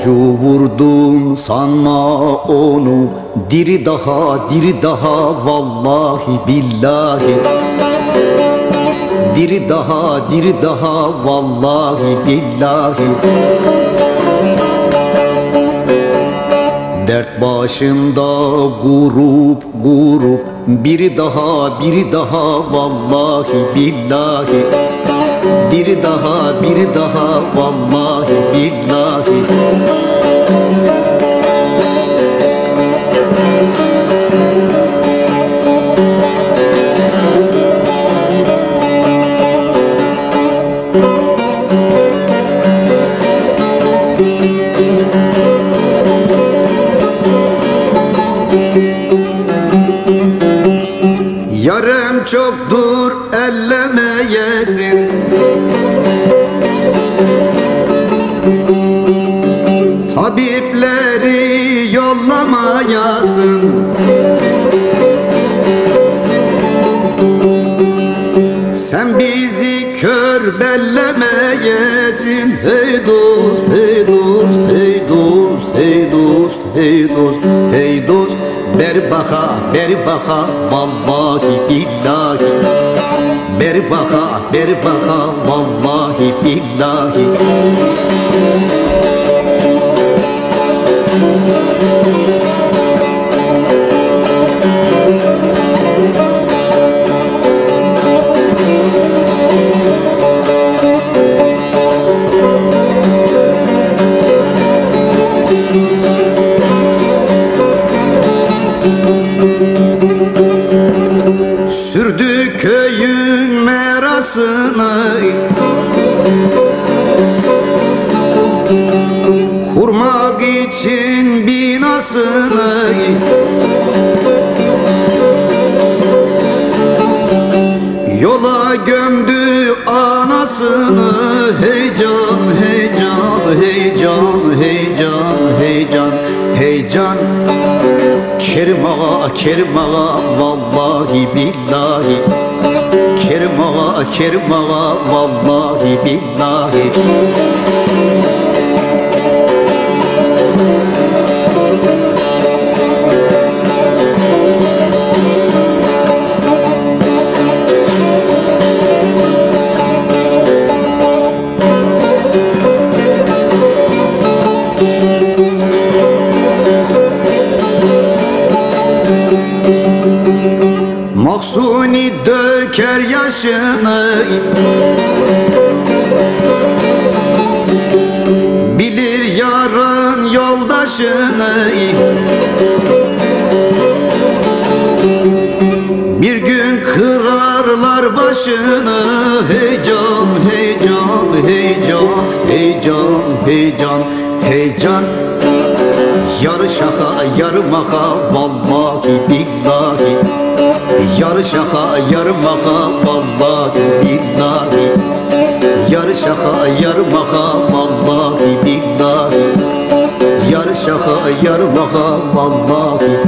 Avcı vurdum sanma onu, diri daha vallahi billahi. Diri daha vallahi billahi. Dert başımda gurup biri daha vallahi billahi. Biri daha vallahi billahi. Yarım çoktur ellemeyesin, tabipleri yollamayasın. Sen bizi kör bellemeyesin. Hey dost, hey dost, hey dost, hey dost, hey dost, hey dost. Ber baka vallahi billahi. Ber baka vallahi billahi. Sürdü köyün merasını, kurmak için binasını. Yola gömdü anasını. Heyecan, heyecan, heyecan, heyecan, heyecan, heyecan. Kerim ağa vallahi billahi. Kerim ağa vallahi billahi. Maksuni döker yaşını, bilir yarın yoldaşını. Bir gün kırarlar başını. Heyecan, heyecan, heyecan, heyecan, heyecan, heyecan. Yarı şaka yarı maka vallahi billahi. Yarı şaka yarı maka vallahi billahi. Yarı şaka yarı maka vallahi billahi. Yarı şaka yarı maka vallahi